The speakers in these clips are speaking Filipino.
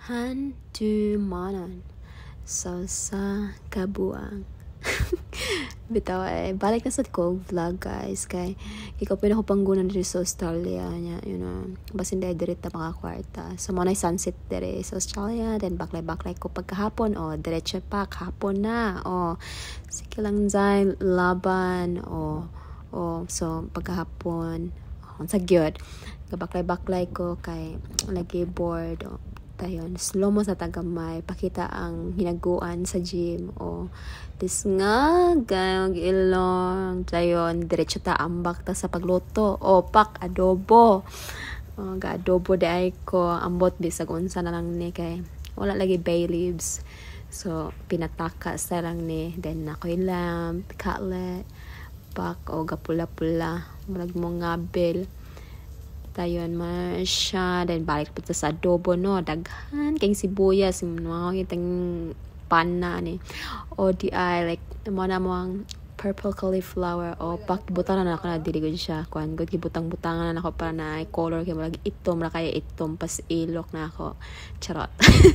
Handumanon sa kabuang. Bitaw balik na sa ko vlog guys kay ikaw pinakapanggunan dito sa Australia nya basin dahil direta mga kwarta so mo na sunset dire sa Australia then baklay ko pagkahapon diretso pa kahapon na sige lang dahil laban so pagkahapon sa gyud baklay ko kay lagi bored tayon slow mo sa tagamay pakita ang hinaguan sa gym this nga gayong ilong tayon diretso ta ambak ta sa pagluto pak adobo ga adobo day ko ambot bisag unsa na lang ni kay wala lagi bay leaves so pinataka sa lang ni then nakoy lamb cutlet pak gapula-pula murag mo ngabel tayon siya then balik pa sa adobo daghan kay sibuyas mga itang pana ni di like mo na mo ang purple cauliflower pak butanan na ako na dili gud siya kuan gud gibutang-butangan na ako para na color kay murag itom ra kay itom pas ilok na ako charot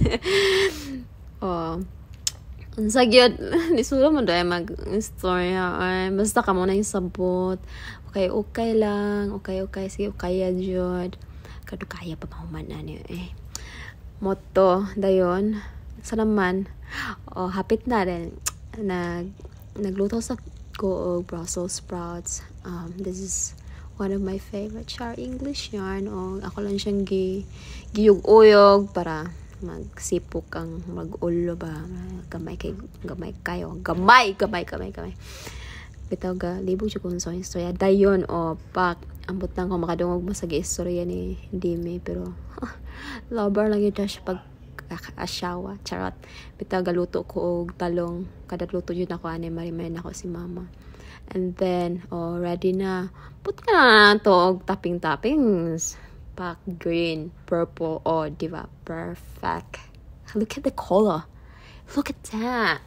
unsa gyud nisulo man dai mag istorya basta ka mo na yung sabot okay lang okay sige kaya jud kadu kaya pa mahuman ani moto dayon sa naman hapit na rin nagluto sa ko Brussels sprouts this is one of my favorite char English yarn ako lang siyang giyug-uyog para magsipok ang mag-ulo ba gamay kayo bitaw ga libog siya kung sa istorya dayon pak ambot lang ko makadungog mo sa istorya ni Dimi pero lover lang yun siya pag asawa charot bitaw galuto ko og talong kada luto yun ako ani marimayan ako si mama and then ready na put ka na to og toppings pak green purple diba perfect look at the color look at that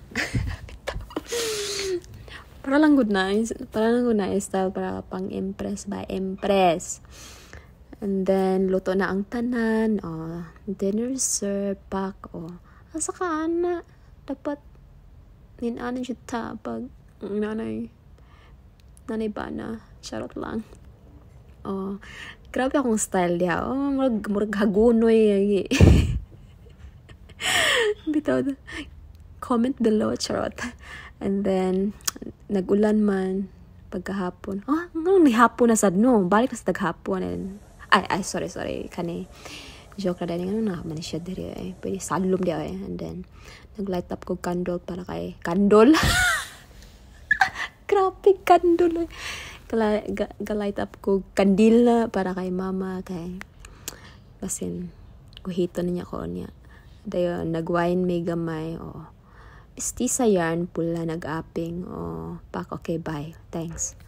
para lang good na style para pang impress by impress and then luto na ang tanan dinner serve pak asa ka ana dapat ninanan siya ta pag nanay ba na charot lang grabe akong style diha murag hagunoy bitaw comment below charot and then nagulan man pagkahapon ni hapon na sad balik na sa taghapon and sorry kani joke na din na man siya dire pwede salom dia and then naglight up ko candle para kay candle grabe candle light up ko kandila para kay mama kay basin kuhito na niya ko niya dayon nagwine may gamay istisa yarn pula nag-apping pak okay bye thanks